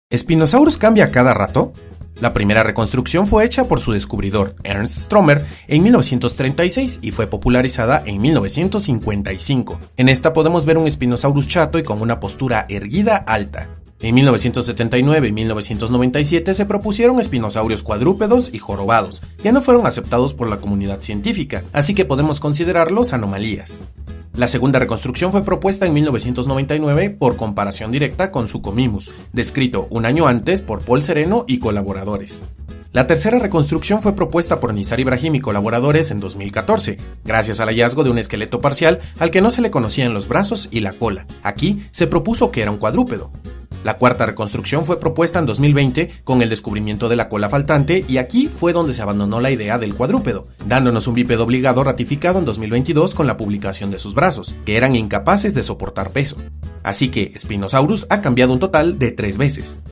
¿Spinosaurus cambia a cada rato? La primera reconstrucción fue hecha por su descubridor, Ernst Stromer, en 1936 y fue popularizada en 1955. En esta podemos ver un Spinosaurus chato y con una postura erguida alta. En 1979 y 1997 se propusieron espinosaurios cuadrúpedos y jorobados, que no fueron aceptados por la comunidad científica, así que podemos considerarlos anomalías. La segunda reconstrucción fue propuesta en 1999 por comparación directa con Suchomimus, descrito un año antes por Paul Sereno y colaboradores. La tercera reconstrucción fue propuesta por Nizar Ibrahim y colaboradores en 2014, gracias al hallazgo de un esqueleto parcial al que no se le conocían los brazos y la cola. Aquí se propuso que era un cuadrúpedo. La cuarta reconstrucción fue propuesta en 2020 con el descubrimiento de la cola faltante y aquí fue donde se abandonó la idea del cuadrúpedo, dándonos un bípedo obligado ratificado en 2022 con la publicación de sus brazos, que eran incapaces de soportar peso. Así que Spinosaurus ha cambiado un total de 3 veces.